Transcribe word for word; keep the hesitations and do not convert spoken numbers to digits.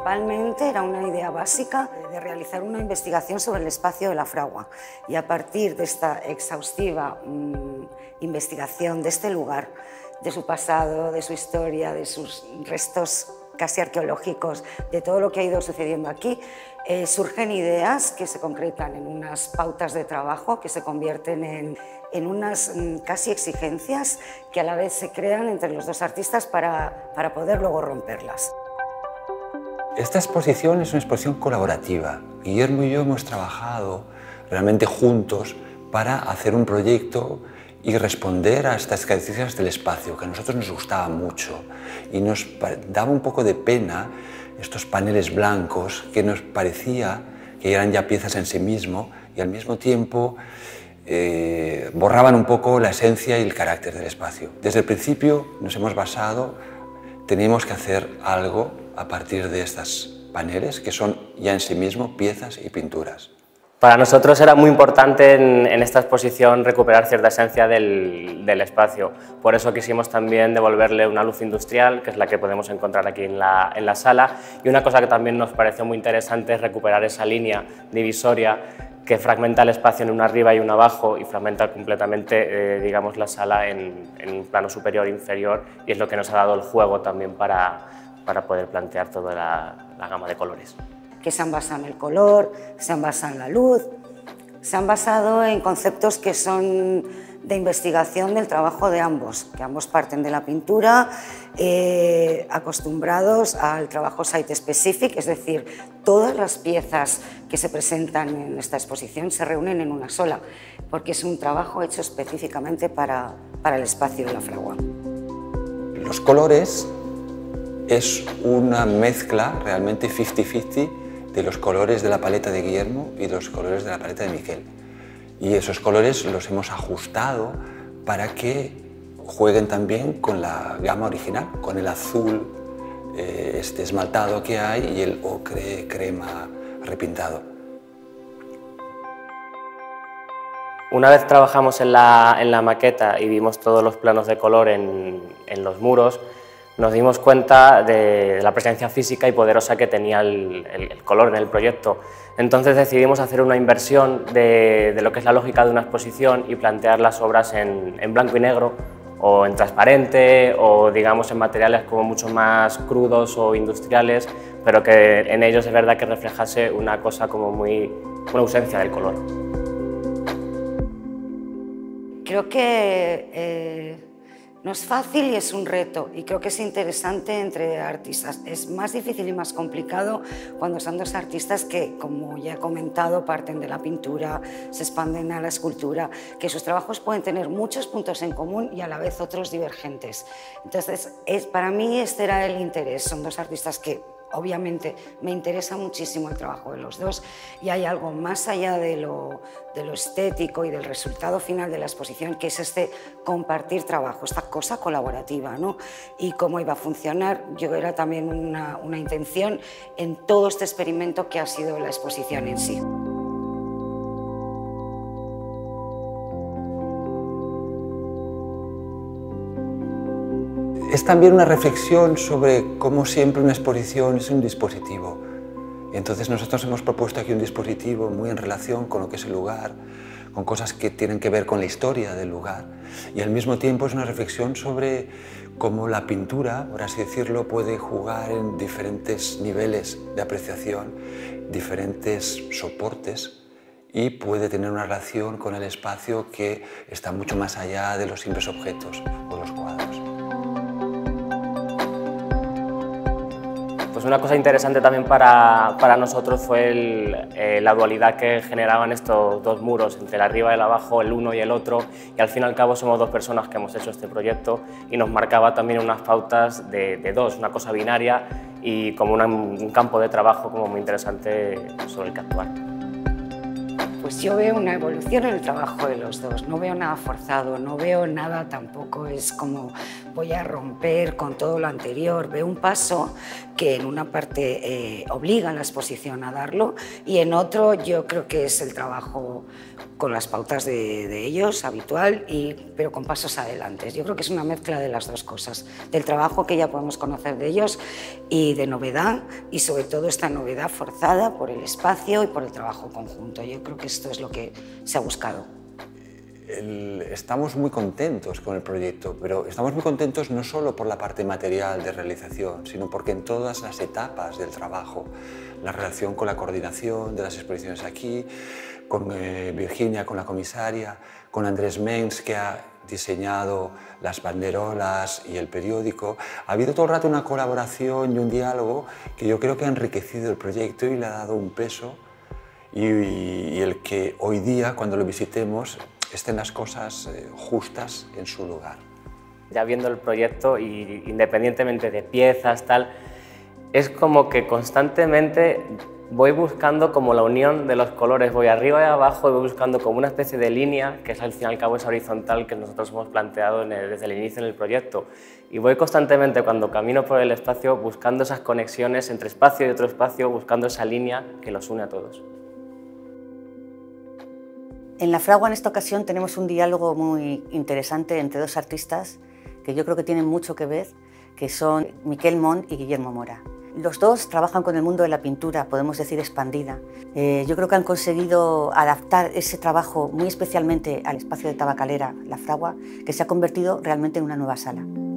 Principalmente era una idea básica de realizar una investigación sobre el espacio de la fragua y a partir de esta exhaustiva mmm, investigación de este lugar, de su pasado, de su historia, de sus restos casi arqueológicos, de todo lo que ha ido sucediendo aquí, eh, surgen ideas que se concretan en unas pautas de trabajo que se convierten en, en unas mm, casi exigencias que a la vez se crean entre los dos artistas para, para poder luego romperlas. Esta exposición es una exposición colaborativa. Guillermo y yo hemos trabajado realmente juntos para hacer un proyecto y responder a estas características del espacio, que a nosotros nos gustaba mucho y nos daba un poco de pena estos paneles blancos que nos parecía que eran ya piezas en sí mismo y al mismo tiempo eh, borraban un poco la esencia y el carácter del espacio. Desde el principio nos hemos basado, teníamos que hacer algo a partir de estos paneles que son ya en sí mismo piezas y pinturas. Para nosotros era muy importante en, en esta exposición recuperar cierta esencia del, del espacio. Por eso quisimos también devolverle una luz industrial, que es la que podemos encontrar aquí en la, en la sala. Y una cosa que también nos pareció muy interesante es recuperar esa línea divisoria que fragmenta el espacio en un arriba y un abajo y fragmenta completamente eh, digamos, la sala en, en un plano superior e inferior, y es lo que nos ha dado el juego también para, para poder plantear toda la, la gama de colores. Que se han basado en el color, se han basado en la luz, se han basado en conceptos que son de investigación del trabajo de ambos, que ambos parten de la pintura, eh, acostumbrados al trabajo site-specific, es decir, todas las piezas que se presentan en esta exposición se reúnen en una sola, porque es un trabajo hecho específicamente para, para el espacio de la fragua. Los colores es una mezcla realmente cincuenta cincuenta de los colores de la paleta de Guillermo y los colores de la paleta de Miquel. Y esos colores los hemos ajustado para que jueguen también con la gama original, con el azul eh, este esmaltado que hay y el ocre crema repintado. Una vez trabajamos en la, en la maqueta y vimos todos los planos de color en, en los muros, nos dimos cuenta de la presencia física y poderosa que tenía el, el, el color en el proyecto. Entonces decidimos hacer una inversión de, de lo que es la lógica de una exposición y plantear las obras en, en blanco y negro, o en transparente, o digamos en materiales como mucho más crudos o industriales, pero que en ellos es verdad que reflejase una cosa como muy, una ausencia del color. Creo que eh... no es fácil y es un reto, y creo que es interesante entre artistas. Es más difícil y más complicado cuando son dos artistas que, como ya he comentado, parten de la pintura, se expanden a la escultura, que sus trabajos pueden tener muchos puntos en común y a la vez otros divergentes. Entonces, es, para mí este era el interés. Son dos artistas que obviamente me interesa muchísimo el trabajo de los dos, y hay algo más allá de lo, de lo estético y del resultado final de la exposición, que es este compartir trabajo, esta cosa colaborativa, ¿no? Y cómo iba a funcionar, yo era también una, una intención en todo este experimento que ha sido la exposición en sí. Es también una reflexión sobre cómo siempre una exposición es un dispositivo. Y entonces nosotros hemos propuesto aquí un dispositivo muy en relación con lo que es el lugar, con cosas que tienen que ver con la historia del lugar. Y al mismo tiempo es una reflexión sobre cómo la pintura, por así decirlo, puede jugar en diferentes niveles de apreciación, diferentes soportes, y puede tener una relación con el espacio que está mucho más allá de los simples objetos o los cuadros. Pues una cosa interesante también para, para nosotros fue el, eh, la dualidad que generaban estos dos muros, entre el arriba y el abajo, el uno y el otro, y al fin y al cabo somos dos personas que hemos hecho este proyecto, y nos marcaba también unas pautas de, de dos, una cosa binaria y como una, un campo de trabajo como muy interesante sobre el que actuar. Pues pues yo veo una evolución en el trabajo de los dos, no veo nada forzado, no veo nada tampoco, es como voy a romper con todo lo anterior, veo un paso que en una parte eh, obliga a la exposición a darlo y en otro yo creo que es el trabajo con las pautas de, de ellos, habitual, y, pero con pasos adelante. Yo creo que es una mezcla de las dos cosas, del trabajo que ya podemos conocer de ellos y de novedad, y sobre todo esta novedad forzada por el espacio y por el trabajo conjunto. Yo creo que esto es lo que se ha buscado. El, estamos muy contentos con el proyecto, pero estamos muy contentos no solo por la parte material de realización, sino porque en todas las etapas del trabajo, la relación con la coordinación de las exposiciones aquí, con eh, Virginia, con la comisaria, con Andrés Mengs, que ha diseñado las banderolas y el periódico. Ha habido todo el rato una colaboración y un diálogo que yo creo que ha enriquecido el proyecto y le ha dado un peso y, y el que hoy día, cuando lo visitemos, estén las cosas eh, justas en su lugar. Ya viendo el proyecto, y independientemente de piezas, tal, es como que constantemente voy buscando como la unión de los colores, voy arriba y abajo y voy buscando como una especie de línea, que es al fin y al cabo esa horizontal que nosotros hemos planteado en el, desde el inicio en el proyecto. Y voy constantemente, cuando camino por el espacio, buscando esas conexiones entre espacio y otro espacio, buscando esa línea que los une a todos. En La Fragua, en esta ocasión, tenemos un diálogo muy interesante entre dos artistas que yo creo que tienen mucho que ver, que son Miquel Mont y Guillermo Mora. Los dos trabajan con el mundo de la pintura, podemos decir expandida. Eh, yo creo que han conseguido adaptar ese trabajo muy especialmente al espacio de Tabacalera, La Fragua, que se ha convertido realmente en una nueva sala.